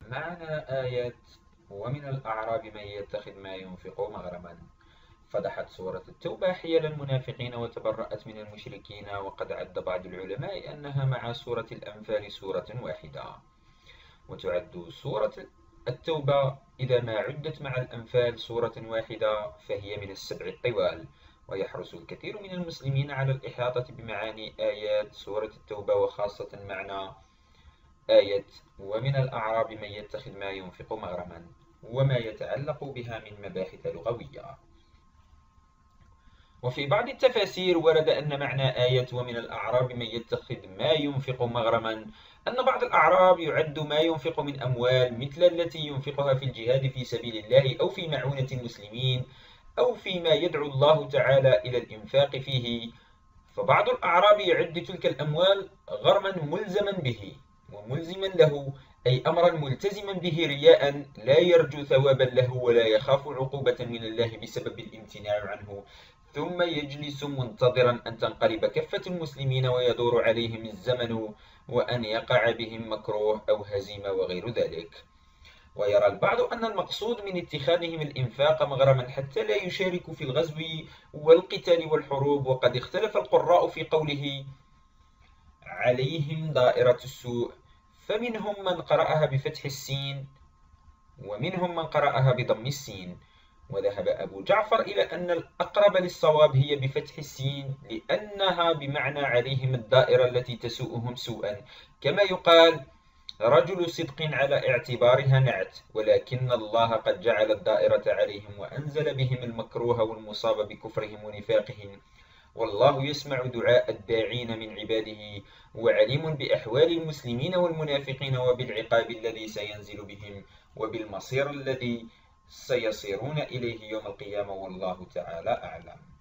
معنى آية ومن الأعراب من يتخذ ما ينفق مغرما. فضحت سورة التوبة حيل المنافقين وتبرأت من المشركين، وقد عد بعض العلماء أنها مع سورة الأنفال سورة واحدة. وتعد سورة التوبة إذا ما عدت مع الأنفال سورة واحدة فهي من السبع الطوال. ويحرص الكثير من المسلمين على الإحاطة بمعاني آيات سورة التوبة، وخاصة معنى آية ومن الأعراب من يتخذ ما ينفق مغرما وما يتعلق بها من مباحث لغوية. وفي بعض التفاسير ورد أن معنى آية ومن الأعراب من يتخذ ما ينفق مغرما أن بعض الأعراب يعد ما ينفق من أموال مثل التي ينفقها في الجهاد في سبيل الله أو في معونة المسلمين أو فيما يدعو الله تعالى إلى الإنفاق فيه. فبعض الأعراب يعد تلك الأموال غرما ملزما به وملزما له، أي أمرا ملتزما به رياء لا يرجو ثوابا له ولا يخاف عقوبة من الله بسبب الامتناع عنه، ثم يجلس منتظرا أن تنقلب كفة المسلمين ويدور عليهم الزمن وأن يقع بهم مكروه أو هزيمة وغير ذلك. ويرى البعض أن المقصود من اتخاذهم الإنفاق مغرما حتى لا يشاركوا في الغزو والقتال والحروب. وقد اختلف القراء في قوله عليهم دائرة السوء، فمنهم من قرأها بفتح السين ومنهم من قرأها بضم السين. وذهب أبو جعفر إلى أن الأقرب للصواب هي بفتح السين، لأنها بمعنى عليهم الدائرة التي تسوءهم سوءا، كما يقال رجل صدق على اعتبارها نعت، ولكن الله قد جعل الدائرة عليهم وأنزل بهم المكروه والمصاب بكفرهم ونفاقهم. والله يسمع دعاء الداعين من عباده، وعليم بأحوال المسلمين والمنافقين وبالعقاب الذي سينزل بهم وبالمصير الذي سيصيرون إليه يوم القيامة، والله تعالى أعلم.